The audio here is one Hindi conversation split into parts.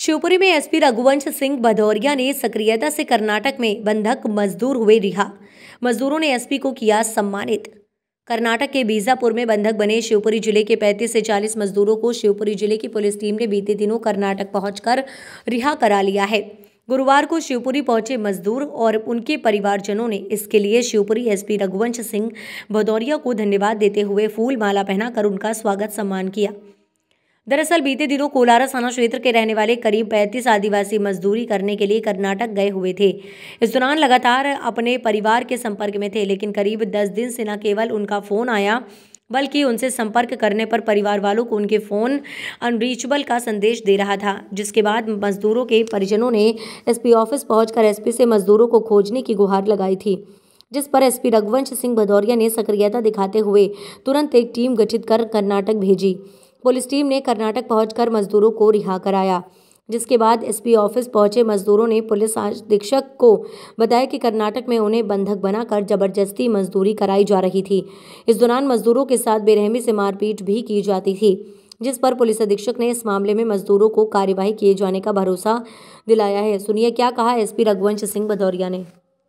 शिवपुरी में एसपी रघुवंश सिंह भदौरिया ने सक्रियता से कर्नाटक में बंधक मजदूर हुए रिहा। मजदूरों ने एसपी को किया सम्मानित। कर्नाटक के बीजापुर में बंधक बने शिवपुरी जिले के 35 से 40 मजदूरों को शिवपुरी जिले की पुलिस टीम ने बीते दिनों कर्नाटक पहुंचकर रिहा करा लिया है। गुरुवार को शिवपुरी पहुंचे मजदूर और उनके परिवारजनों ने इसके लिए शिवपुरी एसपी रघुवंश सिंह भदौरिया को धन्यवाद देते हुए फूल माला पहनाकर उनका स्वागत सम्मान किया। दरअसल बीते दिनों कोलारा थाना क्षेत्र के रहने वाले करीब 35 आदिवासी मजदूरी करने के लिए कर्नाटक गए हुए थे। इस दौरान लगातार अपने परिवार के संपर्क में थे, लेकिन करीब 10 दिन से न केवल उनका फोन आया बल्कि उनसे संपर्क करने पर परिवार वालों को उनके फोन अनरीचेबल का संदेश दे रहा था। जिसके बाद मजदूरों के परिजनों ने एसपी ऑफिस पहुंचकर एसपी से मजदूरों को खोजने की गुहार लगाई थी, जिस पर एसपी रघुवंश सिंह भदौरिया ने सक्रियता दिखाते हुए तुरंत एक टीम गठित कर कर्नाटक भेजी। पुलिस टीम ने कर्नाटक पहुंचकर मजदूरों को रिहा कराया, जिसके बाद एसपी ऑफिस पहुंचे मजदूरों ने पुलिस अधीक्षक को बताया कि कर्नाटक में उन्हें बंधक बनाकर जबरदस्ती मजदूरी कराई जा रही थी। इस दौरान मजदूरों के साथ बेरहमी से मारपीट भी की जाती थी, जिस पर पुलिस अधीक्षक ने इस मामले में मजदूरों को कार्यवाही किए जाने का भरोसा दिलाया है। सुनिए क्या कहा एसपी रघुवंश सिंह भदौरिया ने।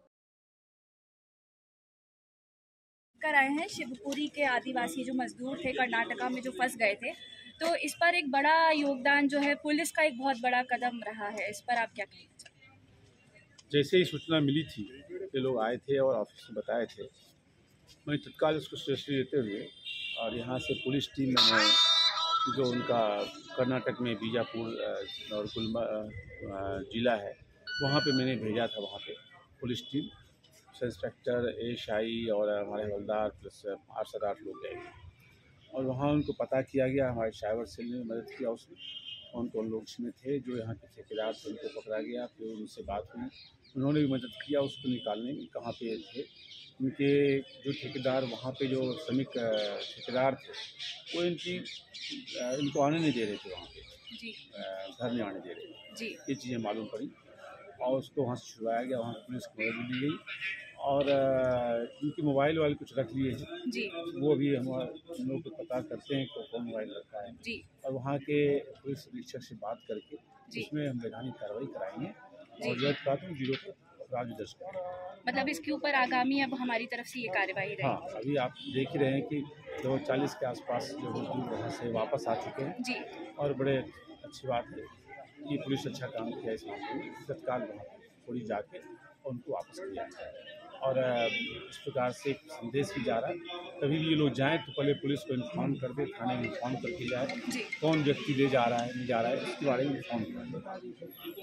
कर आए हैं शिवपुरी के आदिवासी जो मजदूर थे कर्नाटका में जो फंस गए थे, तो इस पर एक बड़ा योगदान जो है पुलिस का एक बहुत बड़ा कदम रहा है। इस पर आप क्या कहना चाहते हैं? जैसे ही सूचना मिली थी कि लोग आए थे और ऑफिस में बताए थे, मैंने तत्काल उसको स्टेशनरी देते हुए और यहाँ से पुलिस टीम मैंने जो उनका कर्नाटक में बीजापुर और गुलमा जिला है वहाँ पे मैंने भेजा था। वहाँ पे पुलिस टीम इंस्पेक्टर एएसआई और हमारे हवलदार प्लस 8 से 8 लोग गए और वहाँ उनको पता किया गया। हमारे साइबर सेल ने मदद किया उसमें। कौन लोग इसमें थे जो यहाँ के ठेकेदार थे उनको पकड़ा गया, फिर उनसे बात हुई, उन्होंने भी मदद किया उसको निकालने में। कहाँ पे थे उनके जो ठेकेदार, वहाँ पे जो श्रमिक ठेकेदार थे वो इनको आने नहीं दे रहे थे, वहाँ पे घर नहीं आने दे रहे थे। ये चीज़ें मालूम पड़ी और उसको वहाँ से छुड़वाया गया। वहाँ पुलिस को मदद दी गई और उनकी मोबाइल कुछ रख लिए हैं जी। वो अभी हम लोग पता करते हैं कि कौन मोबाइल रखा है जी। और वहाँ के पुलिस अधीक्षक से बात करके इसमें हम वैधानिक कार्रवाई कराएंगे और जरूरत का तो जीरो पर अपराध दर्ज करेंगे। मतलब इसके ऊपर आगामी अब हमारी तरफ से ये कार्रवाई रहेगी। हाँ, अभी आप देख ही रहे हैं कि 40 के आसपास जो मजदूर वहाँ से वापस आ चुके हैं जी। और बड़े अच्छी बात है कि पुलिस अच्छा काम किया इस मामले में। तत्काल वहाँ थोड़ी जाके उनको वापस किया जाए और इस प्रकार से एक संदेश भी जा रहा है। कभी भी ये लोग जाएं तो पहले पुलिस को इन्फॉर्म कर दे, थाने में इन्फॉर्म करके जाए। कौन व्यक्ति ले जा रहा है नहीं जा रहा है इसके बारे में इन्फॉर्म कर दे।